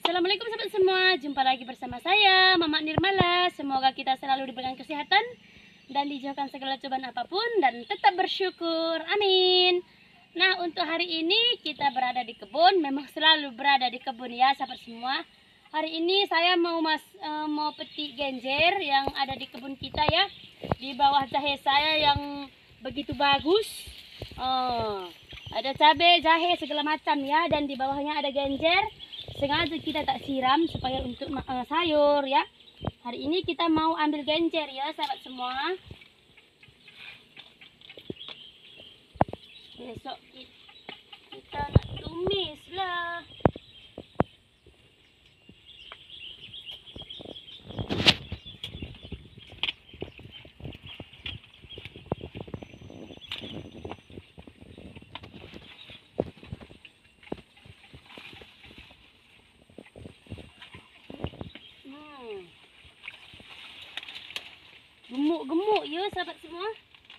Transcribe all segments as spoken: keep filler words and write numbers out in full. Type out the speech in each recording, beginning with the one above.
Assalamualaikum sahabat semua, jumpa lagi bersama saya Mama Nirmala. Semoga kita selalu diberikan kesehatan dan dijauhkan segala cobaan apapun dan tetap bersyukur, amin. Nah, untuk hari ini kita berada di kebun, memang selalu berada di kebun ya sahabat semua. Hari ini saya mau mas uh, mau petik genjer yang ada di kebun kita ya, di bawah jahe saya yang begitu bagus. Oh, ada cabai, jahe segala macam ya, dan di bawahnya ada genjer. Sengaja kita tak siram supaya untuk uh, sayur ya. Hari ini kita mau ambil genjer ya sahabat semua. Besok kita nak tumis lah. Gemuk-gemuk ya sahabat semua.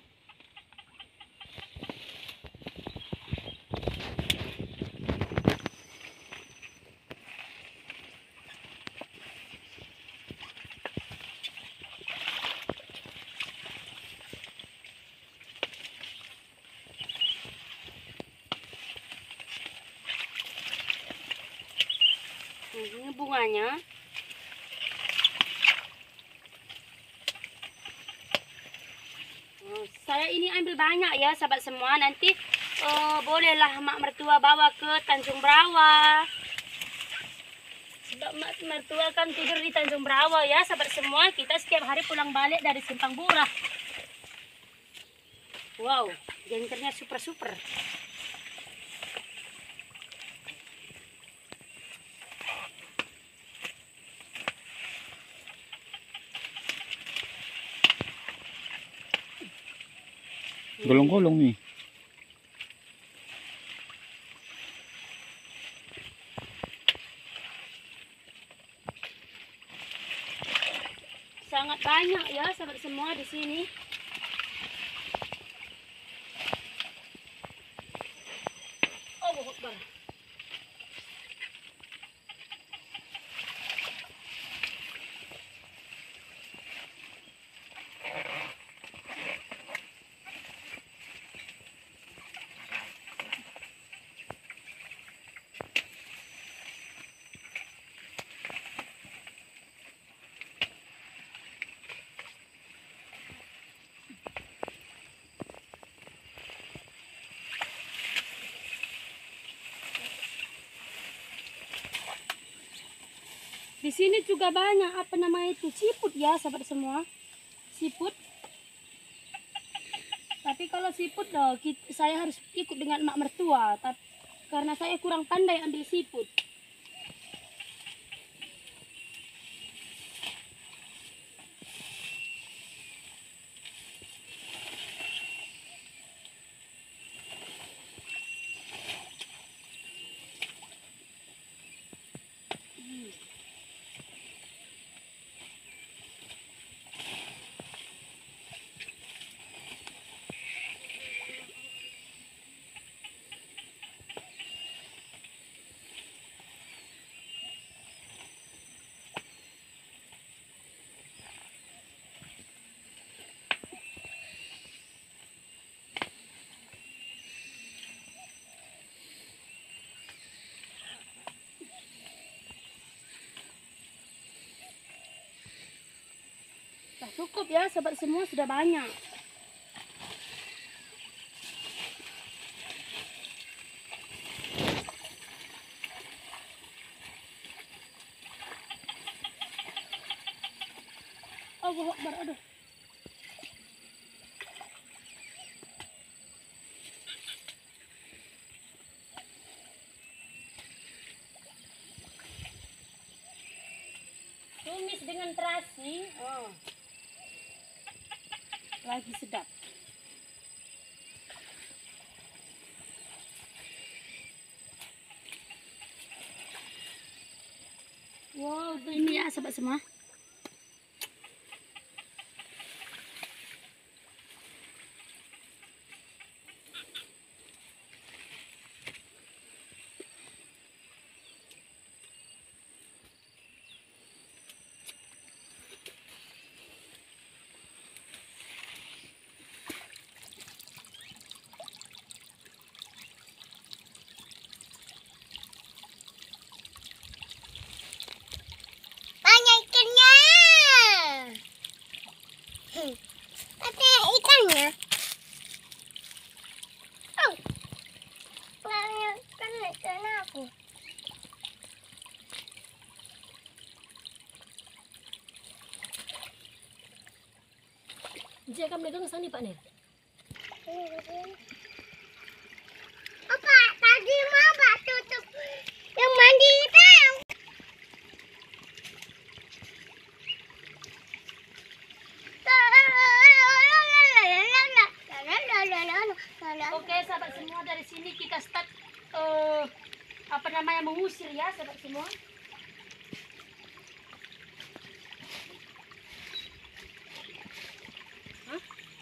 Ini bunganya. Saya ini ambil banyak ya sahabat semua. Nanti uh, bolehlah mak mertua bawa ke Tanjung Brawa. Sebab mak mertua kan tidur di Tanjung Brawa ya sahabat semua. Kita setiap hari pulang balik dari Simpang Burah. Wow, genjernya super-super. Golong-golong nih. Sangat banyak ya sahabat semua di sini. Allahu Akbar. Di sini juga banyak apa namanya itu siput ya sahabat semua, siput. Tapi kalau siput loh, kita, saya harus ikut dengan mak mertua, tapi karena saya kurang pandai ambil siput. Nah, cukup ya sahabat semua, sudah banyak. Allahu Akbar, aduh. Tumis dengan terasi. Oh. Lagi sedap. Wow, ini ya sahabat semua. Jika kamu megang sana Pak Nir. Apa tadi mama tutup yang mandi tahu. Oke sahabat semua, dari sini kita start uh, apa namanya mengusir ya sahabat semua. Hah?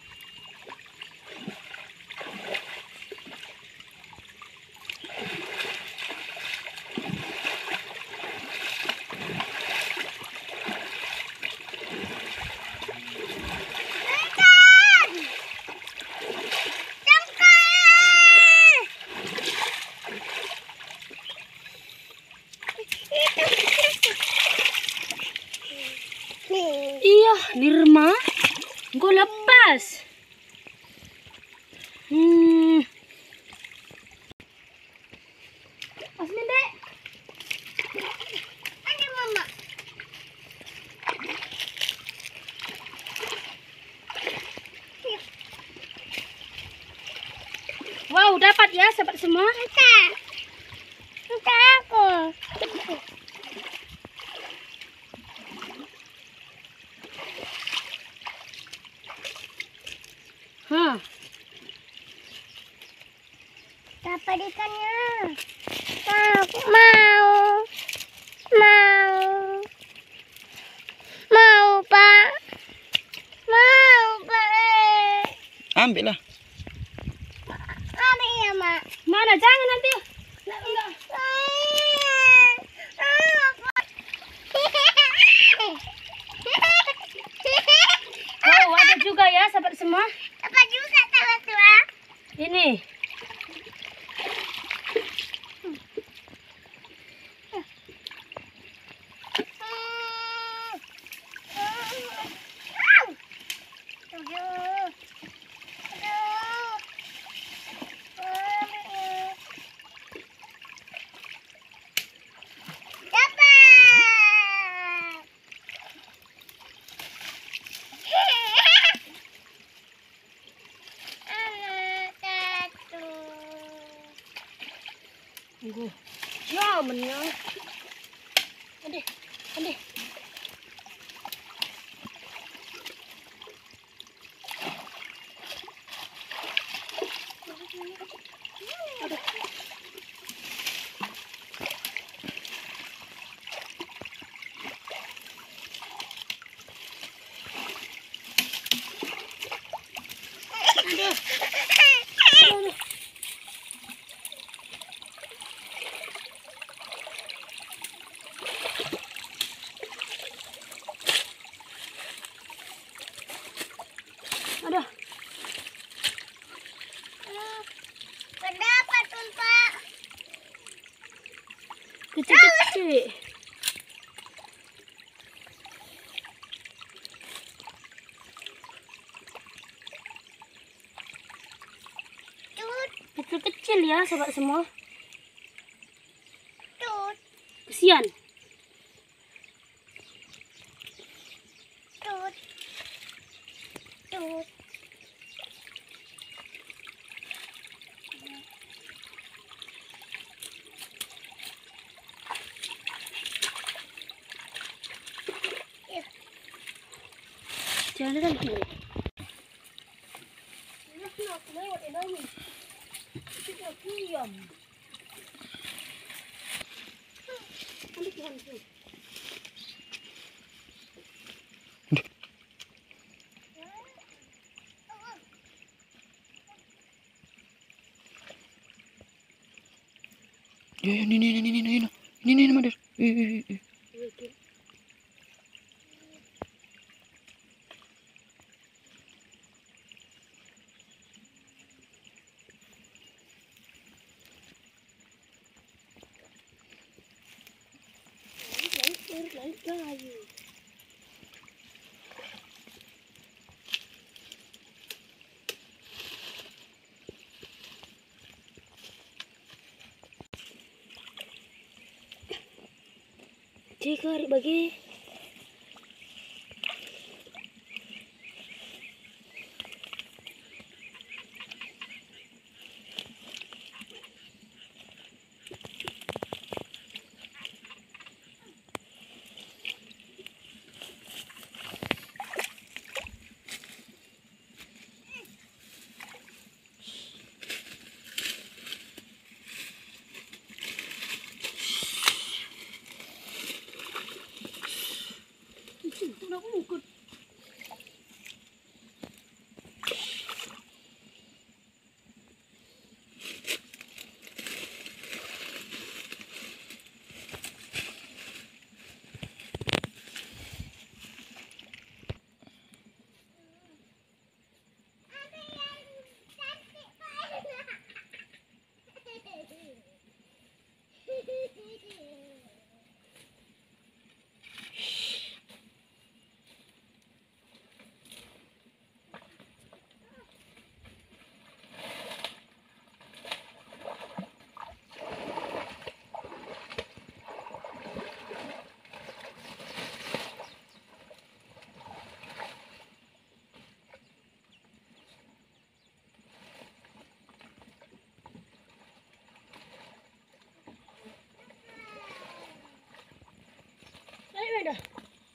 Iya, Nirma, gue lepas. Hmm. Asmin dek. Ada mama. Wow, dapat ya sahabat semua. Entar. Entar aku. Hah. Dapat ikannya. Mau, mau, mau, mau Pak, mau Pak. Ambil lah. Ambil ya Mak. Mana jangan nanti. Nggak, nggak. Wow, ada juga ya sahabat semua. Apa juga tahu tua? Ini. Tunggu. Ya, menang. Ade, ade. Aduh. Aduh. Aduh. Kenapa tuh Pak? Kecil-kecil. Tut, Kecil-kecil ya sobat semua. tut, Kesian. tut, tut. Jangan lagi. Ya, ya, ini, ini, ini, ini, ini, ini, ini, Madir. Eh, eh, eh. Jika bagi nak ungkut. Ayo dah.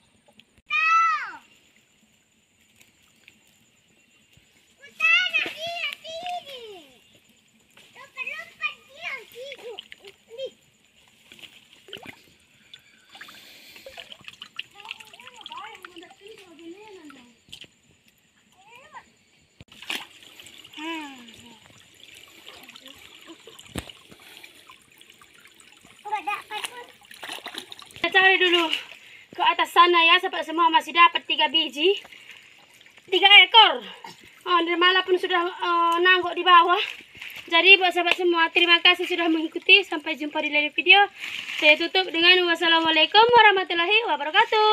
Kita cari dulu ke atas sana ya, sampai semua masih dapat tiga biji, tiga ekor. Oh, nirmala pun sudah uh, nanggok di bawah. Jadi buat sahabat semua, terima kasih sudah mengikuti. Sampai jumpa di lain video. Saya tutup dengan wassalamualaikum warahmatullahi wabarakatuh.